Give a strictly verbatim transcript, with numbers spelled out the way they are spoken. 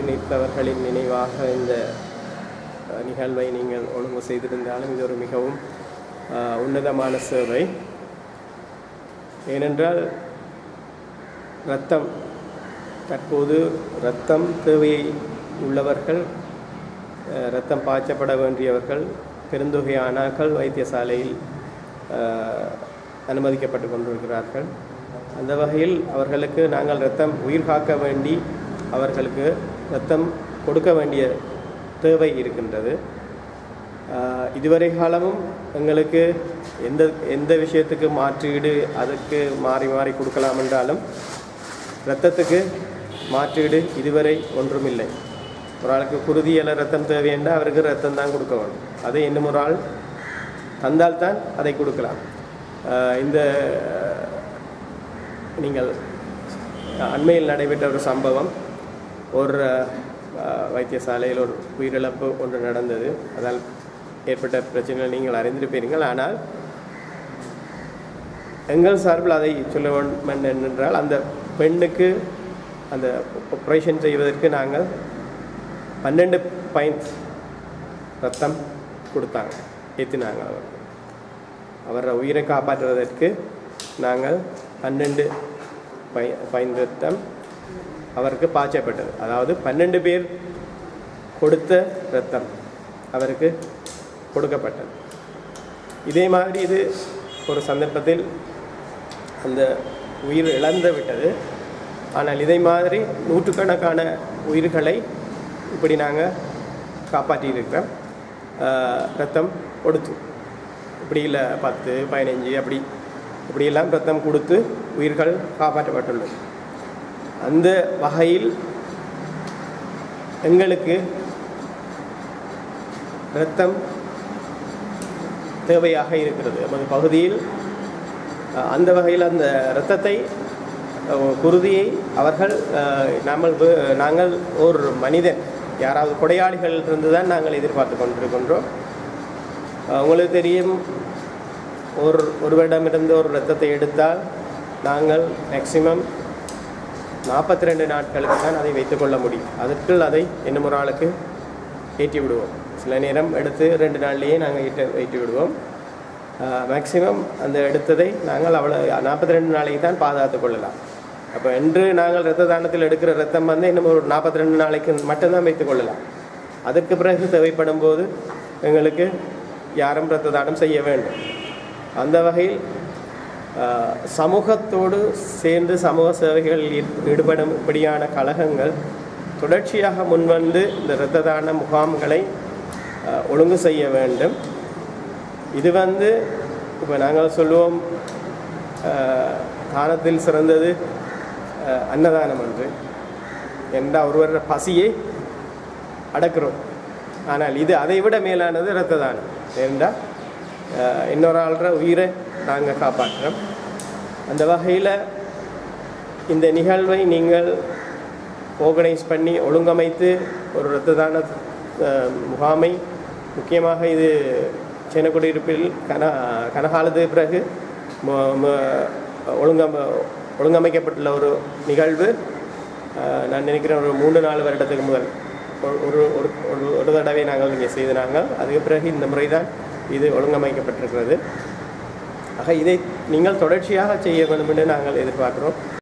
மரணித்தவர்களின் நினைவாக இந்த நிகழ்வை நீங்கள் ஒழுங்கு செய்திருந்தாலும் இது ஒரு மிகவும் உன்னதமான சேவை. ஏனென்றால் இரத்தம் தற்போது இரத்தம் தேவையை உள்ளவர்கள், இரத்தம் பாய்ச்சப்பட வேண்டியவர்கள் பெருந்தொகையானார்கள் வைத்தியசாலையில் அனுமதிக்கப்பட்டு கொண்டிருக்கிறார்கள். அந்த வகையில் அவர்களுக்கு நாங்கள் இரத்தம் உயிர் காக்க வேண்டி அவர்களுக்கு இரத்தம் கொடுக்க வேண்டிய தேவை இருக்கின்றது. இதுவரை காலமும் எங்களுக்கு எந்த எந்த விஷயத்துக்கு மாற்றீடு அதுக்கு மாறி மாறி கொடுக்கலாம் என்றாலும் இரத்தத்துக்கு மாற்றீடு இதுவரை ஒன்றுமில்லை. ஒரு ஆளுக்கு குருதியில் இரத்தம் தேவையென்றால் அவருக்கு இரத்தம் தான் கொடுக்க வேண்டும். அதை இன்னும் ஒரு ஆள் தந்தால்தான் அதை கொடுக்கலாம். இந்த நீங்கள் அண்மையில் நடைபெற்ற ஒரு சம்பவம், ஒரு வைத்தியசாலையில் ஒரு உயிரிழப்பு ஒன்று நடந்தது. அதால் ஏற்பட்ட பிரச்சனைகள் நீங்கள் அறிந்திருப்பீர்கள். ஆனால் எங்கள் சார்பில் அதை சொல்ல வேண்டும் என்றால் அந்த பெண்ணுக்கு அந்த ஆப்ரேஷன் செய்வதற்கு நாங்கள் பன்னெண்டு பைண்ட் ரத்தம் கொடுத்தாங்க, ஏற்றினாங்க. அவர் அவரை உயிரை காப்பாற்றுவதற்கு நாங்கள் பன்னெண்டு பை பைண்ட் ரத்தம் அவருக்கு பாய்ச்சப்பட்டது. அதாவது பன்னெண்டு பேர் கொடுத்த இரத்தம் அவருக்கு கொடுக்கப்பட்டது. இதே மாதிரி இது ஒரு சந்தர்ப்பத்தில் அந்த உயிர் இழந்து விட்டது. ஆனால் இதே மாதிரி நூற்றுக்கணக்கான உயிர்களை இப்படி நாங்கள் காப்பாற்றியிருக்கிறோம். ரத்தம் கொடுத்து இப்படி இல்லை பத்து பதினஞ்சு அப்படி இப்படியெல்லாம் ரத்தம் கொடுத்து உயிர்கள் காப்பாற்றப்பட்டுள்ளது. அந்த வகையில் எங்களுக்கு இரத்தம் தேவையாக இருக்கிறது நமது பகுதியில். அந்த வகையில் அந்த இரத்தத்தை குருதியை அவர்கள் நாங்கள் நாங்கள் ஒரு மனிதன் யாராவது கொடையாளிகள் இருந்து தான் நாங்கள் எதிர்பார்த்து கொண்டிருக்கின்றோம். உங்களுக்கு தெரியும், ஒரு ஒருவரிடமிருந்து ஒரு இரத்தத்தை எடுத்தால் நாங்கள் மேக்சிமம் நாற்பத்தி ரெண்டு நாட்களுக்கு தான் அதை வைத்துக்கொள்ள முடியும். அதற்குள் அதை இன்னும் ஒரு ஆளுக்கு ஏற்றி விடுவோம். சில நேரம் எடுத்து ரெண்டு நாள்லேயே நாங்கள் ஈட்ட ஏற்றி விடுவோம். மேக்சிமம் அந்த எடுத்ததை நாங்கள் அவ்வளோ நாற்பத்தி ரெண்டு நாளைக்கு தான் பாதுகாத்து கொள்ளலாம். அப்போ என்று நாங்கள் இரத்த தானத்தில் எடுக்கிற ரத்தம் வந்து இன்னும் ஒரு நாற்பத்தி ரெண்டு நாளைக்கு மட்டும்தான் வைத்துக் கொள்ளலாம். அதற்கு பிறகு தேவைப்படும் போது எங்களுக்கு யாரும் இரத்த தானம் செய்ய வேண்டும். அந்த வகையில் சமூகத்தோடு சேர்ந்து சமூக சேவைகளில் ஈடுபடும் இப்படியான கழகங்கள் தொடர்ச்சியாக முன்வந்து இந்த இரத்த தான முகாம்களை ஒழுங்கு செய்ய வேண்டும். இது வந்து இப்போ நாங்கள் சொல்லுவோம், தானத்தில் சிறந்தது அன்னதானம் என்று என்ற ஒருவர பசியை அடக்கிறோம். ஆனால் இது அதை விட மேலானது இரத்த தானம். ஏனென்றால் இன்னொரு ஆள்ற உயிரை நாங்கள் காப்பாற்றுறோம். அந்த வகையில் இந்த நிகழ்வை நீங்கள் ஆர்கனைஸ் பண்ணி ஒழுங்கமைத்து ஒரு இரத்த தான முகாமை, முக்கியமாக இது சின்னக்குடியிருப்பில் கன கனகாலத்துக்கு பிறகு ஒழுங்கம் ஒழுங்கமைக்கப்பட்டுள்ள ஒரு நிகழ்வு. நான் நினைக்கிறேன் ஒரு மூன்று நாலு வருடத்துக்கு முதல் ஒரு ஒரு ஒரு தடவை நாங்கள் இங்கே செய்தினாங்க. அதுக்கு பிறகு இந்த முறை தான் இது ஒழுங்கமைக்கப்பட்டிருக்கிறது. ஆக இதை நீங்கள் தொடர்ச்சியாக செய்ய வேண்டும் என்று நாங்கள் எதிர்பார்க்கிறோம்.